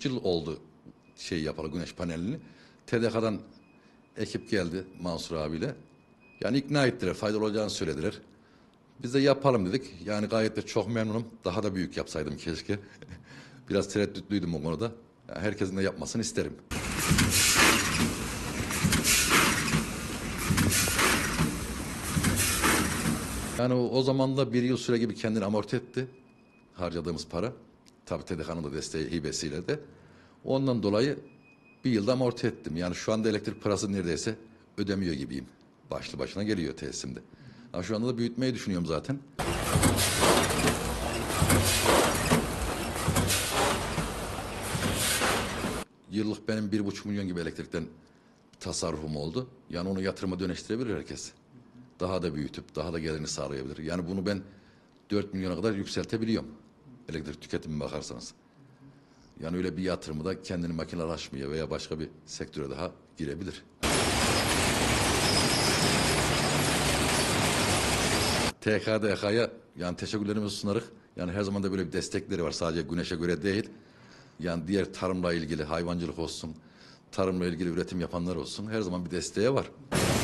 yıl oldu yapalı güneş panelini. TDK'dan ekip geldi Mansur abiyle. Yani ikna ettiler, faydalı olacağını söylediler. Biz de yapalım dedik. Yani gayet de çok memnunum. Daha da büyük yapsaydım keşke. Biraz tereddütlüydüm o konuda. Yani herkesin de yapmasını isterim. Yani o zaman da bir yıl süre gibi kendini amorti etti. Harcadığımız para. Tabii TDK'nın da desteği hibesiyle de. Ondan dolayı bir yılda amorti ettim. Yani şu anda elektrik parası neredeyse ödemiyor gibiyim. Başlı başına geliyor tesisimde. Ama şu anda da büyütmeyi düşünüyorum zaten. Yıllık benim 1,5 milyon gibi elektrikten tasarrufum oldu. Yani onu yatırıma dönüştürebilir herkes. Daha da büyütüp daha da gelirini sağlayabilir. Yani bunu ben 4 milyona kadar yükseltebiliyorum. Elektrik tüketimine bakarsanız. Yani öyle bir yatırımı da kendini makinelaşmaya veya başka bir sektöre daha girebilir. TKDK'ya yani teşekkürlerimizi sunarız. Yani her zaman da böyle bir destekleri var. Sadece güneşe göre değil. Yani diğer tarımla ilgili hayvancılık olsun, tarımla ilgili üretim yapanlar olsun. Her zaman bir desteği var.